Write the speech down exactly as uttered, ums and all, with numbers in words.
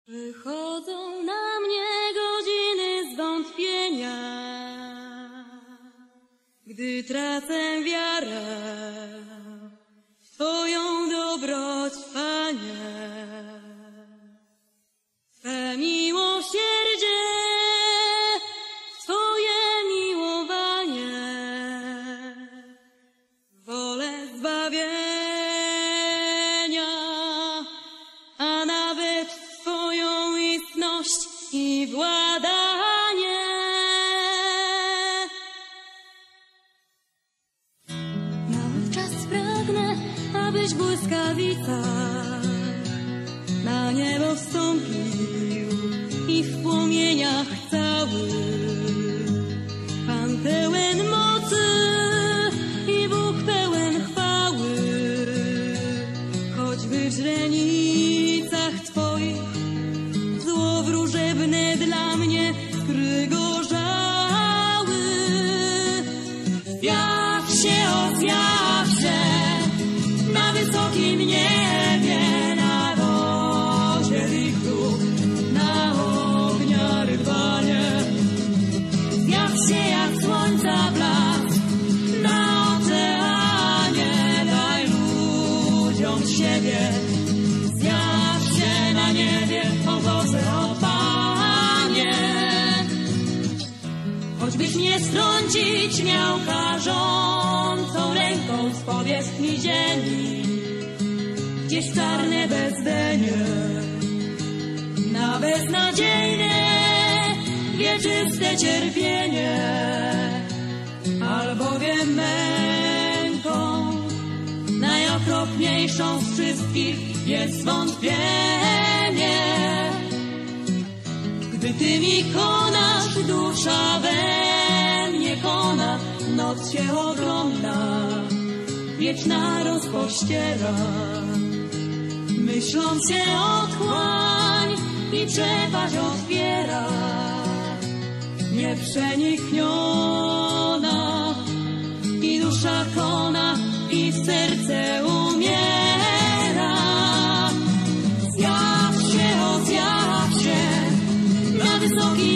Przychodzą na mnie godziny zwątpienia, gdy tracę wiarę w Twoją dobroć, Panie. Twe miłosierdzie, Twoje miłowanie, wolę zbawienia, a nawet Twoją istność i władanie. Nawet czas pragnę, abyś błyskawica na niebo wstąpił i w płomieniach całych Pan pełen mocy i Bóg pełen chwały, choćby w źrenicach Twoich złowróżebne dla mnie skry gorzały. Zjaw się, o zjaw się na wysokim niebie, na wodzie wichru, na ognia rydwanie. Zjaw się jak słońca blask na oceanie, daj ludziom siebie. Zjaw się na niebie, o Boże, o Panie. Choćbyś mnie strącić miał karzącą ręką z powierzchni ziemi, gdzieś czarne bezdenie, na beznadziejne, wieczyste cierpienie, albowiem męką najokropniejszą z wszystkich jest wątpienie. Gdy Ty mi konasz, dusza we mnie kona, noc się ogromna, wieczna rozpościera. Myślą się otchłań i przepaść otwiera, nieprzenikniona, i dusza kona, i serce umiera. Zjaw się, o zjaw się na wysoki